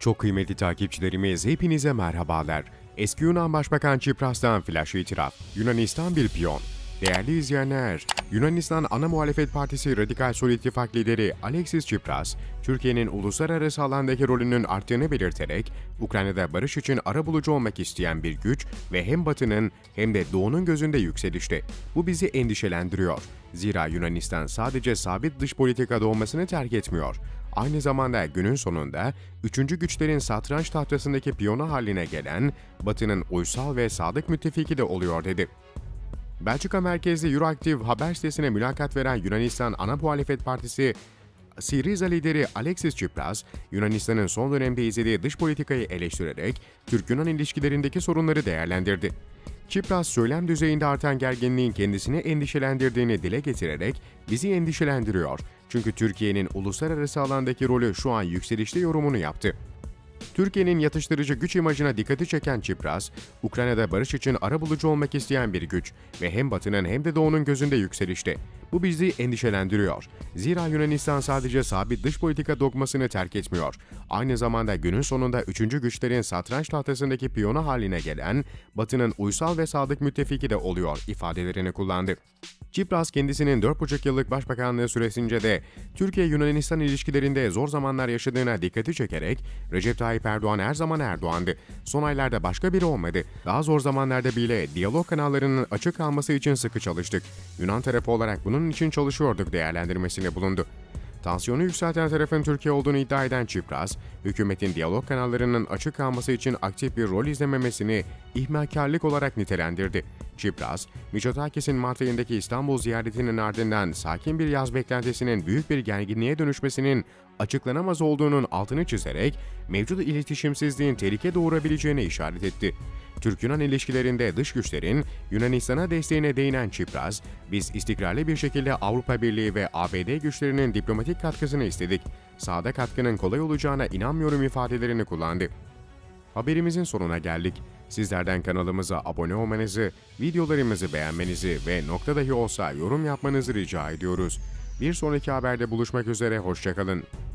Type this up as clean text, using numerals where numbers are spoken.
Çok kıymetli takipçilerimiz, hepinize merhabalar. Eski Yunan Başbakan Çipras'tan flash itiraf. Yunanistan bir piyon. Değerli izleyenler, Yunanistan Ana Muhalefet Partisi Radikal Sol İttifak lideri Alexis Tsipras, Türkiye'nin uluslararası alandaki rolünün arttığını belirterek, Ukrayna'da barış için arabulucu olmak isteyen bir güç ve hem Batı'nın hem de Doğu'nun gözünde yükselişte. Bu bizi endişelendiriyor. Zira Yunanistan sadece sabit dış politikada olmasını terk etmiyor. Aynı zamanda günün sonunda üçüncü güçlerin satranç tahtasındaki piyonu haline gelen Batı'nın uysal ve sadık müttefiki de oluyor dedi. Belçika merkezli Euroactiv haber sitesine mülakat veren Yunanistan Ana Muhalefet Partisi Syriza lideri Alexis Tsipras, Yunanistan'ın son dönemde izlediği dış politikayı eleştirerek Türk-Yunan ilişkilerindeki sorunları değerlendirdi. Tsipras, söylem düzeyinde artan gerginliğin kendisini endişelendirdiğini dile getirerek bizi endişelendiriyor. Çünkü Türkiye'nin uluslararası alandaki rolü şu an yükselişte yorumunu yaptı. Türkiye'nin yatıştırıcı güç imajına dikkati çeken Tsipras, Ukrayna'da barış için arabulucu olmak isteyen bir güç ve hem Batı'nın hem de Doğu'nun gözünde yükselişte. Bu bizi endişelendiriyor. Zira Yunanistan sadece sabit dış politika dogmasını terk etmiyor. Aynı zamanda günün sonunda üçüncü güçlerin satranç tahtasındaki piyonu haline gelen Batı'nın uysal ve sadık müttefiki de oluyor ifadelerini kullandı. Tsipras kendisinin 4,5 yıllık başbakanlığı süresince de Türkiye-Yunanistan ilişkilerinde zor zamanlar yaşadığına dikkati çekerek Recep Tayyip Erdoğan her zaman Erdoğan'dı. Son aylarda başka biri olmadı. Daha zor zamanlarda bile diyalog kanallarının açık kalması için sıkı çalıştık. Yunan tarafı olarak bunun için çalışıyorduk değerlendirmesinde bulundu. Tansiyonu yükselten tarafın Türkiye olduğunu iddia eden Tsipras, hükümetin diyalog kanallarının açık kalması için aktif bir rol izlememesini ihmalkarlık olarak nitelendirdi. Tsipras, Mitsotakis'in Mart ayındaki İstanbul ziyaretinin ardından sakin bir yaz beklentisinin büyük bir gerginliğe dönüşmesinin açıklanamaz olduğunun altını çizerek mevcut iletişimsizliğin tehlike doğurabileceğine işaret etti. Türk-Yunan ilişkilerinde dış güçlerin Yunanistan'a desteğine değinen Tsipras, "Biz istikrarlı bir şekilde Avrupa Birliği ve ABD güçlerinin diplomatik katkısını istedik. Sahada katkının kolay olacağına inanmıyorum" ifadelerini kullandı. Haberimizin sonuna geldik. Sizlerden kanalımıza abone olmanızı, videolarımızı beğenmenizi ve nokta dahi olsa yorum yapmanızı rica ediyoruz. Bir sonraki haberde buluşmak üzere, hoşça kalın.